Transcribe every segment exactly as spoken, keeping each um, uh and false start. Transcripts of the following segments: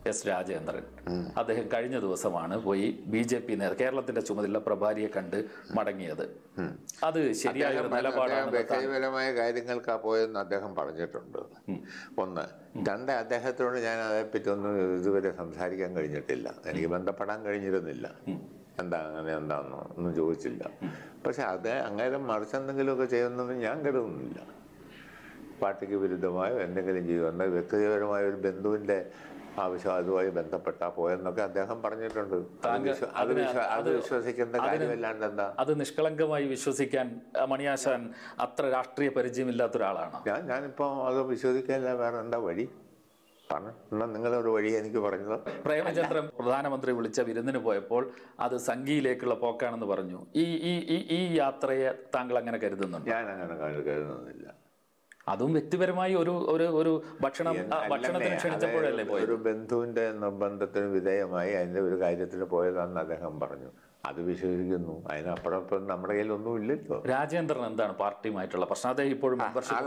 S Rajendran. അദ്ദേഹം കഴിഞ്ഞ ദിവസമാണ് പോയി ബി ജെ പി നേതാ കേരളത്തിന്റെ ചുമതല പ്രഭാരിയെ കണ്ട് മടങ്ങിയത്. അത് ശരിയായ നിലപാടാണ്. വ്യക്തിപരമായ കാര്യങ്ങൾക്കാ പോയെന്ന് അദ്ദേഹം പറഞ്ഞിട്ടുണ്ട്. ഒന്ന്. രണ്ട്, അദ്ദേഹത്തോട് ഞാൻ അതേപ്പറ്റി ഒന്നും ഇതുവരെ സംസാരിക്കാൻ കഴിഞ്ഞിട്ടില്ല. എനിക്ക് ബന്ധപ്പെടാൻ കഴിഞ്ഞിരുന്നില്ല. എന്താ അങ്ങനെ എന്താണെന്നോ ഒന്നും ചോദിച്ചില്ല. പക്ഷെ അത് അങ്ങനെ മറിച്ചെന്തെങ്കിലുമൊക്കെ ചെയ്യുന്നതെന്ന് ഞാൻ കരുതുന്നില്ല. പാർട്ടിക്ക് വിരുദ്ധമായോ എന്തെങ്കിലും ചെയ്യുമെന്ന് വ്യക്തിപരമായ ഒരു ബന്ധുവിൻ്റെ ആവശ്യം അതുമായി ബന്ധപ്പെട്ടാ പോയെന്നൊക്കെ അദ്ദേഹം പറഞ്ഞിട്ടുണ്ട്. അത് വിശ്വസിക്കേണ്ട കാര്യമല്ലാണ്ട് എന്താ? അത് നിഷ്കളങ്കമായി വിശ്വസിക്കാൻ മണിയാശാൻ അത്ര രാഷ്ട്രീയ പരിചയമില്ലാത്ത ഒരാളാണ്. ഞാൻ ഞാനിപ്പോൾ അത് വിശ്വസിക്കാനില്ല. വേറെ എന്താ വഴി? പറഞ്ഞ നിങ്ങളൊരു വഴി എനിക്ക് പറഞ്ഞത്. പ്രേമചന്ദ്രൻ പ്രധാനമന്ത്രി വിളിച്ച വിരുന്നിന് പോയപ്പോൾ അത് സംഘിയിലേക്കുള്ള പോക്കാണെന്ന് പറഞ്ഞു. ഈ ഈ ഈ യാത്രയെ താങ്കൾ അങ്ങനെ കരുതുന്നുണ്ട്? ഞാൻ അങ്ങനെ കരുതുന്നില്ല. അതും വ്യക്തിപരമായി ഒരു ഒരു ഒരു ഭക്ഷണം ഭക്ഷണത്തിന് ക്ഷണിച്ചപ്പോഴല്ലേ പോയത്? ഒരു ബന്ധുവിന്റെ നിർബന്ധത്തിന് വിധേയമായി അതിന്റെ ഒരു കാര്യത്തിന് പോയതാണെന്ന് അദ്ദേഹം പറഞ്ഞു. അത് വിശ്വസിക്കുന്നു. അതിനപ്പുറം നമ്മുടെ കയ്യിൽ ഒന്നും ഇല്ലല്ലോ. രാജേന്ദ്രൻ എന്താണ് പാർട്ടിയുമായിട്ടുള്ള പ്രശ്നം? അദ്ദേഹം ഇപ്പോഴും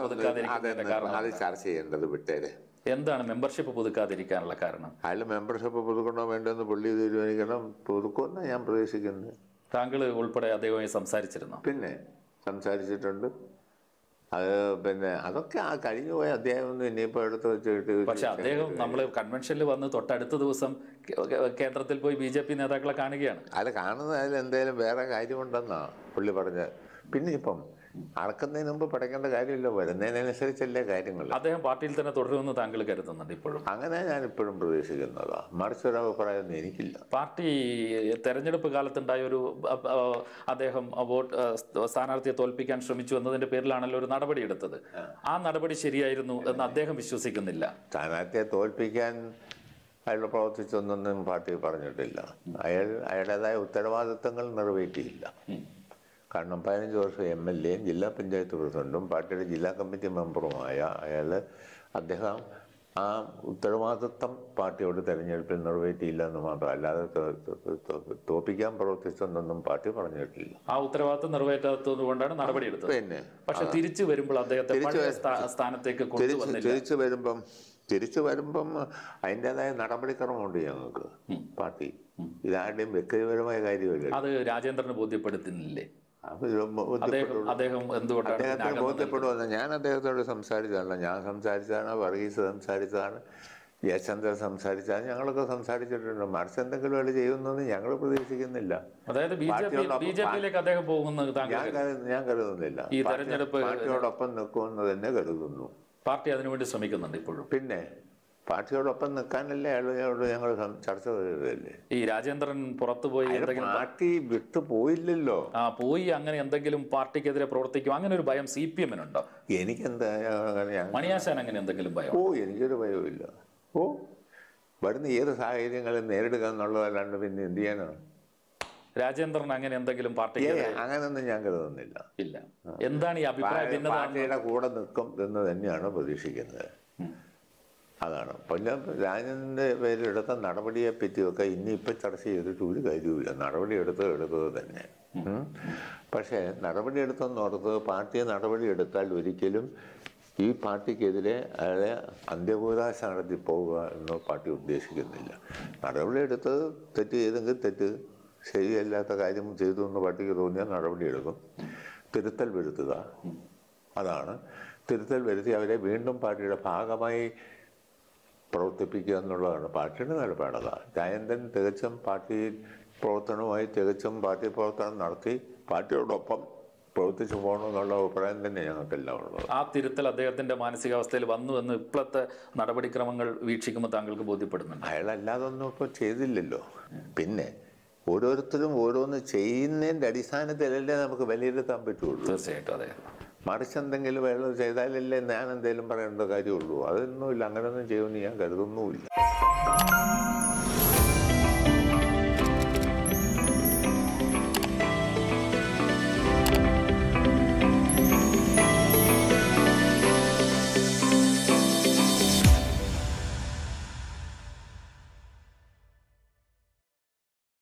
അത് ചർച്ച ചെയ്യേണ്ടത് വിട്ടേരെ. എന്താണ് മെമ്പർഷിപ്പ് പുതുക്കാതിരിക്കാനുള്ള കാരണം? അയാൾ മെമ്പർഷിപ്പ് പുതുക്കണോ വേണ്ടെന്ന് പുള്ളി തീരുമാനിക്കണം. പുതുക്കുമെന്നാണ് ഞാൻ പ്രതീക്ഷിക്കുന്നത്. താങ്കൾ ഉൾപ്പെടെ അദ്ദേഹവുമായി സംസാരിച്ചിരുന്നു? പിന്നെ സംസാരിച്ചിട്ടുണ്ട്. അത് പിന്നെ അതൊക്കെ ആ കഴിഞ്ഞു പോയ അദ്ദേഹം ഇനിയിപ്പോൾ എടുത്ത് വെച്ചിട്ട്. പക്ഷെ അദ്ദേഹം നമ്മൾ കൺവെൻഷനിൽ വന്ന് തൊട്ടടുത്ത ദിവസം കേന്ദ്രത്തിൽ പോയി ബി ജെ പി നേതാക്കളെ കാണുകയാണ്. അത് കാണുന്നതിൽ എന്തായാലും വേറെ കാര്യമുണ്ടെന്നാ പുള്ളി പറഞ്ഞത്. പിന്നെ ഇപ്പം അടക്കുന്നതിന് മുമ്പ് പഠിക്കേണ്ട കാര്യമില്ല, വരുന്നതിനനുസരിച്ചല്ലേ കാര്യങ്ങൾ. അദ്ദേഹം പാർട്ടിയിൽ തന്നെ തുടരുമെന്ന് താങ്കൾ കരുതുന്നുണ്ട് ഇപ്പോഴും? അങ്ങനെ ഞാൻ ഇപ്പോഴും പ്രതീക്ഷിക്കുന്നതാ. മറിച്ചൊരു അഭിപ്രായം എനിക്കില്ല. പാർട്ടി തെരഞ്ഞെടുപ്പ് കാലത്തുണ്ടായ ഒരു അദ്ദേഹം വോട്ട് സ്ഥാനാർത്ഥിയെ തോൽപ്പിക്കാൻ ശ്രമിച്ചു എന്നതിന്റെ പേരിലാണല്ലോ ഒരു നടപടി എടുത്തത്. ആ നടപടി ശരിയായിരുന്നു എന്ന് അദ്ദേഹം വിശ്വസിക്കുന്നില്ല. സ്ഥാനാർത്ഥിയെ തോൽപ്പിക്കാൻ അയാൾ പ്രവർത്തിച്ചൊന്നും പാർട്ടി പറഞ്ഞിട്ടില്ല. അയാൾ അയാളുടേതായ ഉത്തരവാദിത്തങ്ങൾ നിറവേറ്റിയില്ല. കാരണം പതിനഞ്ച് വർഷം എം എൽ എയും ജില്ലാ പഞ്ചായത്ത് പ്രസിഡന്റും പാർട്ടിയുടെ ജില്ലാ കമ്മിറ്റി മെമ്പറുമായ അയാൾ അദ്ദേഹം ആ ഉത്തരവാദിത്വം പാർട്ടിയോട് തെരഞ്ഞെടുപ്പിൽ നിറവേറ്റിയില്ല എന്ന് മാത്രം, അല്ലാതെ തോപ്പിക്കാൻ പ്രവർത്തിച്ചെന്നൊന്നും പാർട്ടി പറഞ്ഞിട്ടില്ല. ആ ഉത്തരവാദിത്വം നിറവേറ്റാത്തത് കൊണ്ടാണ് നടപടി എടുത്തത്. പിന്നെ പക്ഷെ തിരിച്ചു വരുമ്പോൾ അദ്ദേഹത്തെ സ്ഥാനത്തേക്ക് തിരിച്ചു വരുമ്പം തിരിച്ചു വരുമ്പം അതിൻ്റെതായ നടപടിക്രമമുണ്ട് ഞങ്ങൾക്ക്. പാർട്ടി ഇതാരുടെയും വ്യക്തിപരമായ കാര്യമല്ല. അത് രാജേന്ദ്രന് ബോധ്യപ്പെടുത്തുന്നില്ലേ? അദ്ദേഹത്തിന് ബോധ്യപ്പെടുമെന്ന് ഞാൻ അദ്ദേഹത്തോട് സംസാരിച്ചതല്ല. ഞാൻ സംസാരിച്ചതാണ്, വർഗീസ് സംസാരിച്ചതാണ്, ജയചന്ദ്രൻ സംസാരിച്ചതാണ്, ഞങ്ങളൊക്കെ സംസാരിച്ചിട്ടുണ്ട്. മറിച്ച് എന്തെങ്കിലും അയാൾ ചെയ്യുമെന്നൊന്നും ഞങ്ങൾ പ്രതീക്ഷിക്കുന്നില്ല. ഞാൻ കരുതുന്നില്ല. പാർട്ടിയോടൊപ്പം നിൽക്കുമെന്ന് തന്നെ കരുതുന്നു. പാർട്ടി അതിനുവേണ്ടി ശ്രമിക്കുന്നുണ്ട് ഇപ്പോഴും. പിന്നെ പാർട്ടിയോടൊപ്പം നിൽക്കാനല്ലേ അയാളോട് ഞങ്ങൾ ചർച്ച ചെയ്തതല്ലേ. ഈ രാജേന്ദ്രൻ പുറത്തു പോയി പാർട്ടി വിട്ടു പോയില്ലല്ലോ. ആ പോയി അങ്ങനെ എന്തെങ്കിലും പാർട്ടിക്കെതിരെ പ്രവർത്തിക്കും അങ്ങനെ ഒരു ഭയം സി പി എമ്മിനുണ്ടോ? എനിക്കെന്താ മണിയാശാൻ അങ്ങനെ എന്തെങ്കിലും ഭയം? ഓ എനിക്കൊരു ഭയവുമില്ല. ഓ വരുന്ന ഏത് സാഹചര്യങ്ങളും നേരിടുക എന്നുള്ളതല്ലാണ്ട് പിന്നെ എന്ത് ചെയ്യാനാണ്? രാജേന്ദ്രൻ അങ്ങനെ എന്തെങ്കിലും പാർട്ടി അങ്ങനെയൊന്നും ഞാൻ കരുതുന്നില്ല. ഇല്ല. എന്താണ് ഈ അഭിപ്രായം? പാർട്ടിയുടെ കൂടെ നിൽക്കും എന്ന് തന്നെയാണ് പ്രതീക്ഷിക്കുന്നത്. അതാണ്. പിന്നെ രാജേന്ദ്രൻ്റെ പേരിലെടുത്ത നടപടിയെ പറ്റിയൊക്കെ ഇനിയിപ്പോൾ ചർച്ച ചെയ്തിട്ട് ഒരു കാര്യവുമില്ല. നടപടി എടുത്തത് എടുത്തത് തന്നെ. പക്ഷേ നടപടി എടുത്തെന്ന് ഓർത്ത് പാർട്ടി നടപടി എടുത്താൽ ഒരിക്കലും ഈ പാർട്ടിക്കെതിരെ അയാളെ അന്ത്യകൂദാശ നടത്തി പോവുക എന്ന് പാർട്ടി ഉദ്ദേശിക്കുന്നില്ല. നടപടി എടുത്തത് തെറ്റ് ചെയ്തെങ്കിൽ തെറ്റ്, ശരിയല്ലാത്ത കാര്യം ചെയ്തു എന്ന് പാർട്ടിക്ക് തോന്നിയാൽ നടപടിയെടുക്കും. തിരുത്തൽ വരുത്തുക, അതാണ്. തിരുത്തൽ വരുത്തി അവരെ വീണ്ടും പാർട്ടിയുടെ ഭാഗമായി പ്രവർത്തിപ്പിക്കുക എന്നുള്ളതാണ് പാർട്ടിയുടെ നിലപാടത. രാജേന്ദ്രൻ തികച്ചും പാർട്ടി പ്രവർത്തനവുമായി തികച്ചും പാർട്ടി പ്രവർത്തനം നടത്തി പാർട്ടിയോടൊപ്പം പ്രവർത്തിച്ചു പോകണമെന്നുള്ള അഭിപ്രായം തന്നെ ഞങ്ങൾക്കെല്ലാം ഉള്ളത്. ആ തിരുത്തൽ അദ്ദേഹത്തിന്റെ മാനസികാവസ്ഥയിൽ വന്നു എന്ന് ഇപ്പോഴത്തെ നടപടിക്രമങ്ങൾ വീക്ഷിക്കുമ്പോൾ താങ്കൾക്ക് ബോധ്യപ്പെടുന്നുണ്ട്? അയാളല്ലാതൊന്നും ഇപ്പോൾ ചെയ്തില്ലല്ലോ. പിന്നെ ഓരോരുത്തരും ഓരോന്ന് ചെയ്യുന്നതിൻ്റെ അടിസ്ഥാനത്തിലല്ലേ നമുക്ക് വിലയിരുത്താൻ പറ്റുള്ളൂ. തീർച്ചയായിട്ടും അതെ. മറിച്ച് എന്തെങ്കിലും വെള്ളം ചെയ്താലല്ലേ ഞാൻ എന്തെങ്കിലും പറയേണ്ട കാര്യമുള്ളൂ. അതൊന്നുമില്ല. അങ്ങനെയൊന്നും ചെയ്യുമെന്ന് ഞാൻ കരുതുന്നുമില്ല.